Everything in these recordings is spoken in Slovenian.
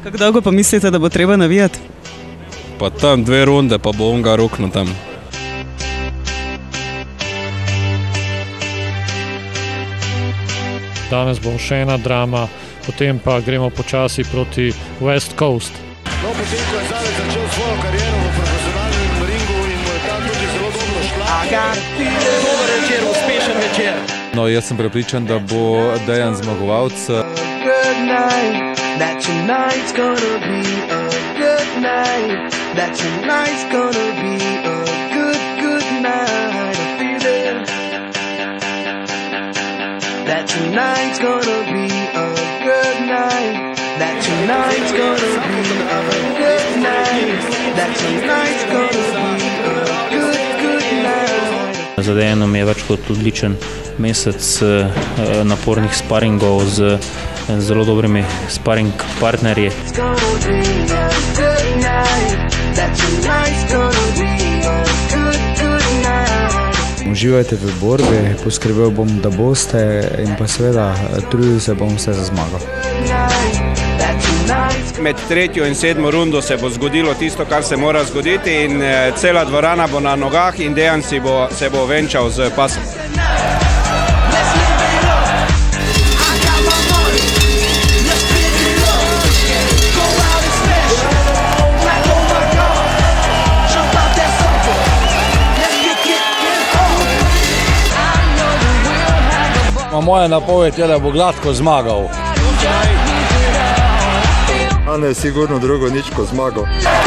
Kako dolgo pa mislite, da bo treba navijati? Pa tam 2 runde, pa bo on ga ruknil tam. Danes bo še ena drama, potem pa gremo počasi proti West Coast. No, potem, ko je Zalec začel svojo kariero v profesionalnem ringu in mu je tam tudi zelo dobro šla. Dober večer, uspešen večer. No, jaz sem prepričan, da bo Dejan zmagovalec. That tonight's gonna be a good night. That tonight's gonna be a good night. That tonight's gonna be a good night. Za Dejanom je več kot odličen mesec napornih sparingov z zelo dobrimi sparing partnerji. It's gonna be a good night. That tonight's gonna be a good night. Uživajte v borbi, poskrbel bom, da boste in pa seveda trudil se bom vse za zmago. Med 3. in 7. rundo se bo zgodilo tisto, kar se mora zgoditi in cela dvorana bo na nogah in Dejan se bo venčal z pasom. Moja napoved je, da bo gladko zmagal. Ane je sigurno drugo ničko zmagal.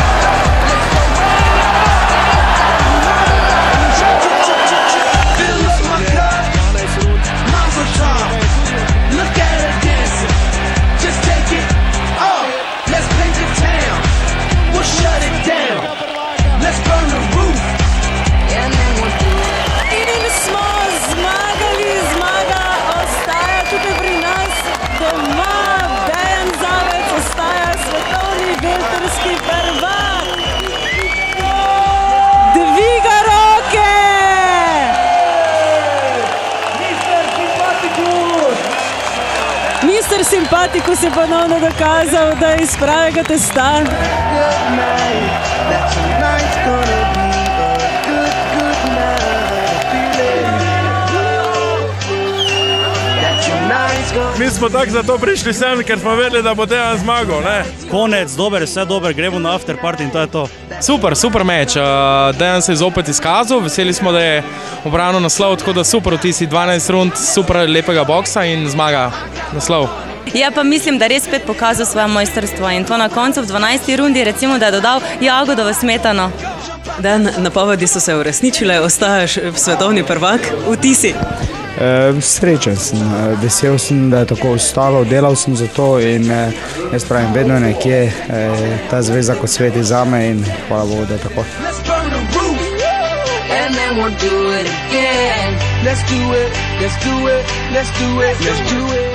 Mister Simpatikus je ponovno dokazal, da je iz pravega testa. Mi smo tako zato prišli sem, ker smo vedeli, da bo Dejan zmagal, ne? Konec, dober, vse dober, gremo na after party in to je to. Super meč. Dejan se je zopet izkazal, veseli smo, da je obranil naslov, tako da super vtisi 12 rund, super lepega boksa in zmaga naslov. Ja, pa mislim, da res spet pokazal svoje mojstrstvo in to na koncu v 12. rundi, recimo, da je dodal jagodovo smetano. Dan, napovedi so se uresničile, ostaješ svetovni prvak, vtisi. Srečen sem, vesel sem, da je tako ostalo, delal sem za to in jaz pravim, vedno nekje ta zveza kot sveti zame in hvala Bogu, da je tako. Let's do it, let's do it, let's do it, let's do it, let's do it.